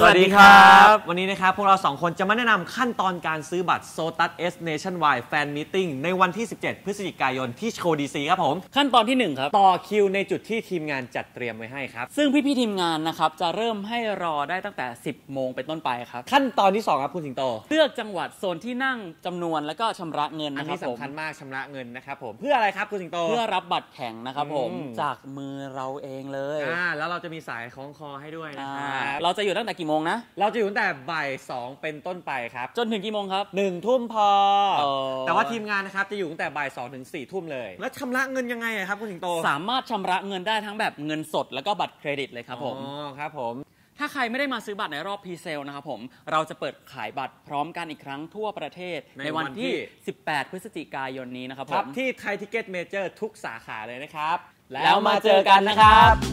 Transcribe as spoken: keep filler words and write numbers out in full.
สวัสดีครับวันนี้นะครับพวกเราสองคนจะมาแนะนำขั้นตอนการซื้อบัตร Sotus S Nationwide Fan Meeting ในวันที่สิบเจ็ดพฤศจิกายนที่โชว์ ดี ซี ครับผมขั้นตอนที่หนึ่งครับต่อคิวในจุดที่ทีมงานจัดเตรียมไว้ให้ครับซึ่งพี่ๆทีมงานนะครับจะเริ่มให้รอได้ตั้งแต่สิบโมงเป็นต้นไปครับขั้นตอนที่สองครับคุณสิงโตเลือกจังหวัดโซนที่นั่งจำนวนแล้วก็ชำระเงินนะครับอันนี้สำคัญมากชำระเงินนะครับผมเพื่ออะไรครับคุณสิงโตเพื่อรับบัตรแข่งนะครับผมจากมือเราเองเลยอ่าแล้วเราจะมีสายคล้องคอให้ด้วยนะครับเราจะอยู่ตั้งแต่กี่โมงนะเราจะอยู่ตั้งแต่บ่ายสองเป็นต้นไปครับจนถึงกี่โมงครับหนึ่งทุ่มพอแต่ว่าทีมงานนะครับจะอยู่ตั้งแต่บ่ายสองถึงสี่ทุ่มเลยแล้วชำระเงินยังไงครับคุณสิงโตสามารถชำระเงินได้ทั้งแบบเงินสดแล้วก็บัตรเครดิตเลยครับผมอ๋อครับผมถ้าใครไม่ได้มาซื้อบัตรในรอบพรีเซลนะครับผมเราจะเปิดขายบัตรพร้อมกันอีกครั้งทั่วประเทศในวันที่สิบแปดพฤศจิกายนนี้นะครับผมที่ไทยทิกเก็ตเมเจอร์ทุกสาขาเลยนะครับแล้วมาเจอกันนะครับ